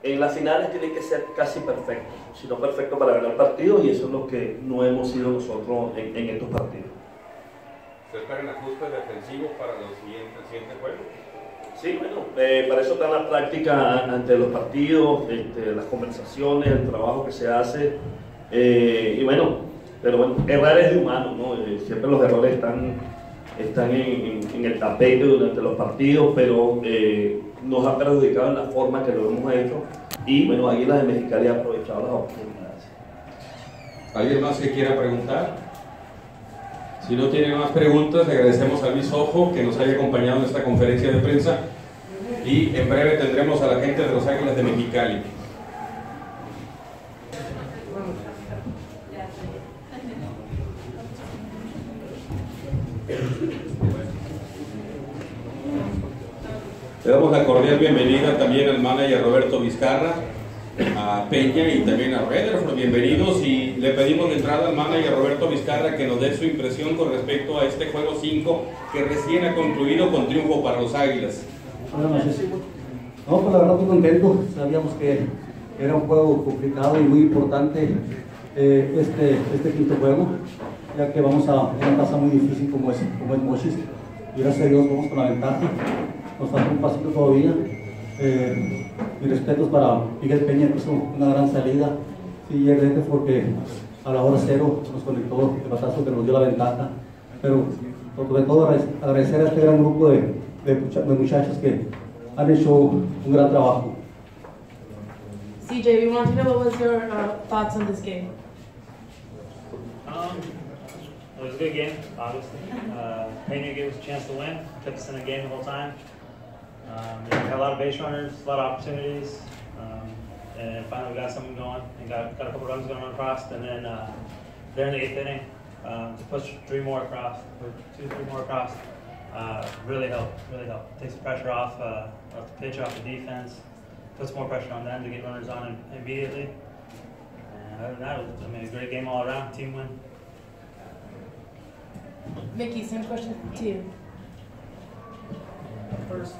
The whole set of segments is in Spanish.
en las finales tiene que ser casi perfecto, si no perfecto para ganar partidos, y eso es lo que no hemos sido nosotros en estos partidos. ¿Se esperan ajustes defensivos para los siguientes juegos? Sí, bueno, para eso está la práctica ante los partidos, las conversaciones, el trabajo que se hace, y bueno, pero bueno, errores de humanos, ¿no? Siempre los errores están en el tapete durante los partidos, pero nos ha perjudicado en la forma que lo hemos hecho, y bueno, Águilas de Mexicali ha aprovechado las oportunidades. ¿Alguien más que quiera preguntar? Si no tienen más preguntas, le agradecemos a Luis Ojo que nos haya acompañado en esta conferencia de prensa, y en breve tendremos a la gente de los Águilas de Mexicali. Le damos la cordial bienvenida también al manager Roberto Vizcarra, a Peña y también a Rederford. Bienvenidos, y le pedimos de entrada al manager Roberto Vizcarra que nos dé su impresión con respecto a este juego 5 que recién ha concluido con triunfo para los Águilas. Buenas noches. No, pues la verdad muy contento. Sabíamos que era un juego complicado y muy importante este quinto juego, ya que vamos a una casa muy difícil como es Mochis, y gracias a Dios vamos con la ventaja. Nos falta un pasito todavía. Mis respetos para Miguel Peña, que hizo una gran salida, y Rederford porque a la hora cero nos conectó el batazo que nos dio la ventaja, pero sobre todo agradecer a este gran grupo de muchachos que han hecho un gran trabajo. CJ, we want to know what was your thoughts on this game? It was a good game, obviously. Peña gave us a chance to win, kept us in the game the whole time. We had a lot of base runners, a lot of opportunities, and finally we got something going and got a couple runs going across, and then there in the 8th inning to push 3 more across, or 2-3 more across, really helped. Takes the pressure off the pitch, off the defense, puts more pressure on them to get runners on immediately. And other than that, it was a great game all around, team win. Mickey, same question to you. First.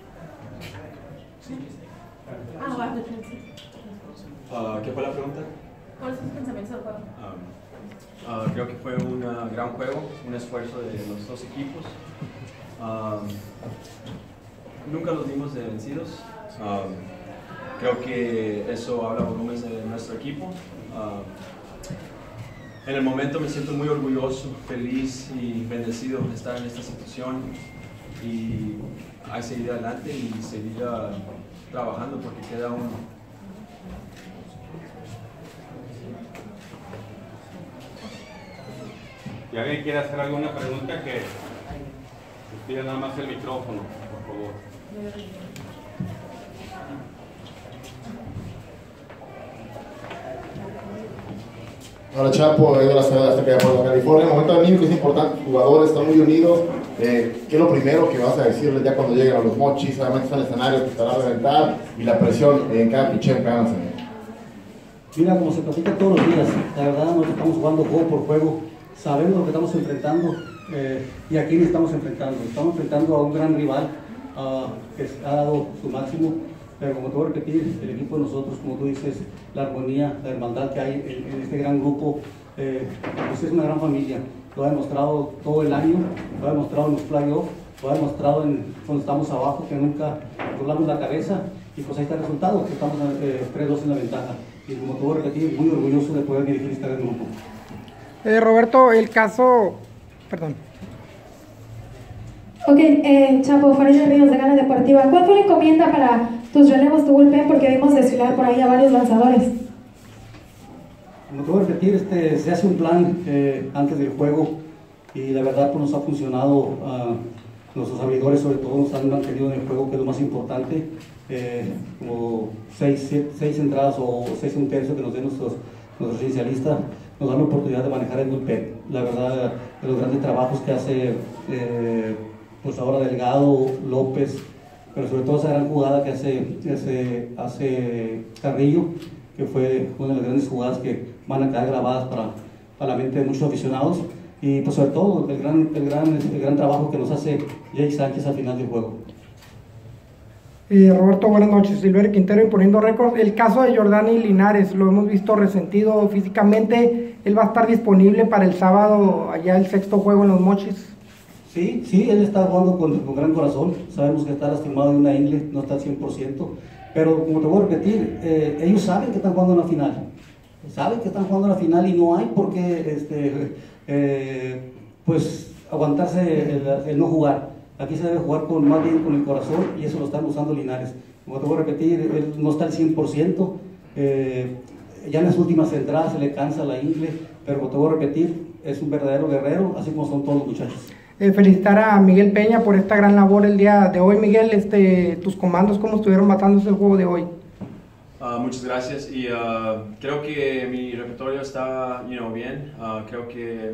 ¿Qué fue la pregunta? ¿Cuáles son sus pensamientos del juego? Creo que fue un gran juego, un esfuerzo de los dos equipos. Nunca los dimos de vencidos. Creo que eso habla volúmenes de nuestro equipo. En el momento me siento muy orgulloso, feliz y bendecido de estar en esta situación, y hay que seguir adelante y seguir trabajando porque queda uno. Si alguien quiere hacer alguna pregunta, que pida nada más el micrófono, por favor. Hola Chapo, de la ciudad de California. El momento anímico es importante, los jugadores están muy unidos. ¿Qué es lo primero que vas a decirles ya cuando lleguen a los Mochis? Solamente están en el escenario que estará a reventar, y la presión en cada picheo en cada escenario. Mira, como se platica todos los días, la verdad nosotros estamos jugando juego por juego, sabemos lo que estamos enfrentando y a quién estamos enfrentando. Estamos enfrentando a un gran rival que ha dado su máximo, pero como te voy a repetir, el equipo de nosotros, como tú dices, la armonía, la hermandad que hay en este gran grupo, pues es una gran familia. Lo ha demostrado todo el año, lo ha demostrado en los playoffs, lo ha demostrado cuando estamos abajo, que nunca doblamos la cabeza, y pues ahí está el resultado, que estamos 3-2 en la ventaja. Y como te voy a repetir, muy orgulloso de poder dirigir este gran grupo. Roberto, el caso... Perdón. Ok, Chapo, Farid Ríos de Gana Deportiva. ¿Cuál fue la encomienda para tus relevos, tu bullpen? Porque vimos desfilar por ahí a varios lanzadores. Como te voy a repetir, se hace un plan antes del juego, y la verdad pues nos ha funcionado. Nuestros abridores sobre todo nos han mantenido en el juego, que es lo más importante. Como 6 entradas o 6 1/3 que nos den nuestros inicialistas, nos dan la oportunidad de manejar el bullpen. La verdad, de los grandes trabajos que hace pues ahora Delgado, López, pero sobre todo esa gran jugada que hace Carrillo, que fue una de las grandes jugadas que van a quedar grabadas para la mente de muchos aficionados, y pues sobre todo el gran trabajo que nos hace Jake Sánchez al final del juego. Roberto, buenas noches. Silverio Quintero imponiendo récord. El caso de Jordani Linares, lo hemos visto resentido físicamente. ¿Él va a estar disponible para el sábado, allá el sexto juego en Los Mochis? Sí, él está jugando con gran corazón. Sabemos que está lastimado de una ingle, no está al 100%. Pero como te voy a repetir, ellos saben que están jugando en la final. Saben que están jugando en la final y no hay por qué pues aguantarse el no jugar. Aquí se debe jugar más bien con el corazón y eso lo están usando Linares. Como te voy a repetir, él no está al 100%, ya en las últimas entradas se le cansa la ingle, pero como te voy a repetir, es un verdadero guerrero, así como son todos los muchachos. Felicitar a Miguel Peña por esta gran labor el día de hoy. Miguel, tus comandos, ¿cómo estuvieron matándose el juego de hoy? Muchas gracias y creo que mi repertorio está bien. Creo que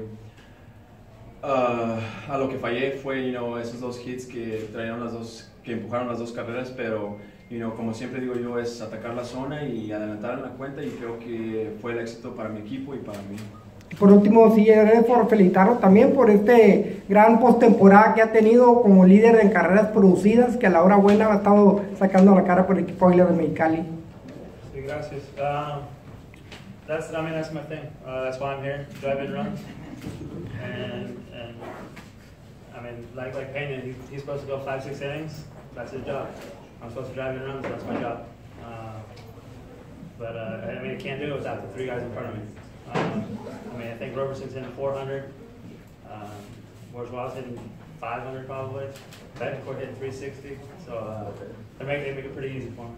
a lo que fallé fue esos 2 hits que empujaron las 2 carreras, pero como siempre digo yo, es atacar la zona y adelantar en la cuenta, y creo que fue el éxito para mi equipo y para mí. Por último, por felicitarlo también por este gran postemporada que ha tenido como líder en carreras producidas, que a la hora buena ha estado sacando la cara por el equipo Águila de Mexicali. Sí, gracias. That's my thing. That's why I'm here, drive and run. And I mean, like Peña, he's supposed to go 5-6 innings. That's his job. I'm supposed to drive and run, so that's my job. But I mean, I can't do it without the 3 guys in front of me. I mean, I think Roberson's hitting 400. Bourgeois hitting 500 probably. Betancourt hitting 360. So they make it pretty easy for me.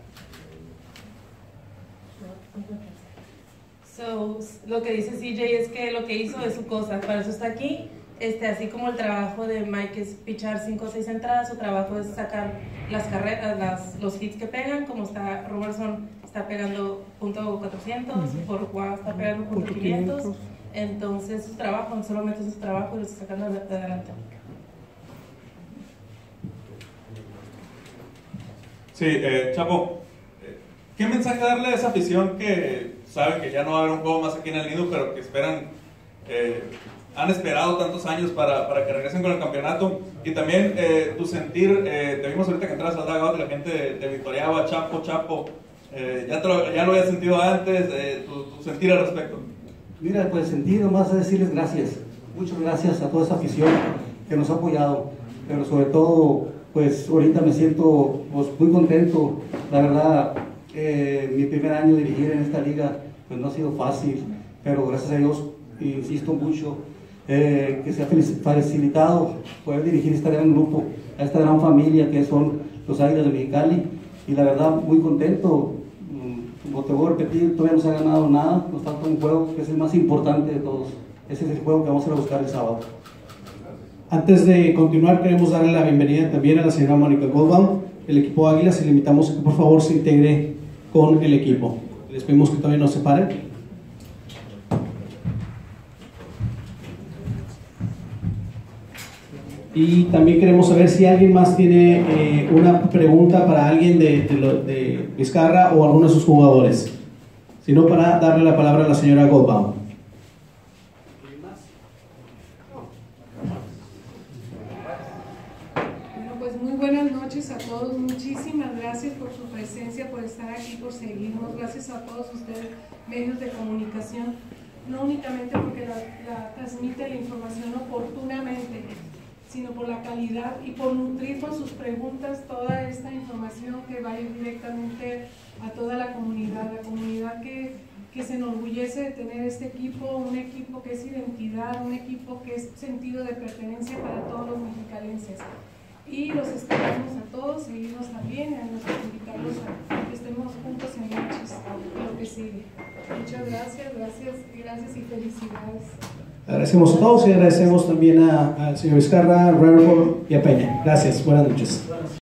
So, lo que dice CJ es que lo que hizo es su cosa, para eso está aquí. Así como el trabajo de Mike es pichar 5 o 6 entradas, su trabajo es sacar las carreras, los hits que pegan, como está Robertson está pegando .400, Bourgeois está pegando .500, entonces su trabajo, solamente es su trabajo y lo está sacando de adelante. Sí, Chapo, ¿qué mensaje darle a esa afición que saben que ya no va a haber un juego más aquí en el Nido, pero que esperan, han esperado tantos años para que regresen con el campeonato? Y también tu sentir, te vimos ahorita que entras al dugout, la gente te victoriaba, Chapo, ya lo habías sentido antes, tu sentir al respecto. Mira, pues sentir nomás es decirles gracias, muchas gracias a toda esa afición que nos ha apoyado, pero sobre todo, pues ahorita me siento muy contento, la verdad. Mi primer año dirigir en esta liga pues no ha sido fácil, pero gracias a Dios, insisto mucho, que se ha facilitado poder dirigir este gran grupo, a esta gran familia que son los Águilas de Mexicali, y la verdad muy contento. Como te voy a repetir, todavía no se ha ganado nada, nos falta un juego que es el más importante de todos. Ese es el juego que vamos a ir a buscar el sábado. Antes de continuar, queremos darle la bienvenida también a la señora Mónica Goldbaum, el equipo Águilas, y le invitamos a que por favor se integre con el equipo. Les pedimos que todavía no se paren. Y también queremos saber si alguien más tiene una pregunta para alguien de Vizcarra o alguno de sus jugadores. Si no, para darle la palabra a la señora Goldbaum. Bueno, pues muy buenas noches a todos. Muchísimas gracias por su presencia, por estar aquí, por seguirnos. Gracias a todos ustedes, medios de comunicación, no únicamente porque la transmite la información oportunamente, sino por la calidad y por nutrir con sus preguntas toda esta información que vaya directamente a toda la comunidad que se enorgullece de tener este equipo, un equipo que es identidad, un equipo que es sentido de pertenencia para todos los mexicalenses. Y los esperamos a todos, seguirnos también, a invitarlos a que estemos juntos en Mochis, lo que sigue. Muchas gracias y felicidades. Agradecemos a todos y agradecemos también al señor Vizcarra, Rutherford y a Peña. Gracias, buenas noches.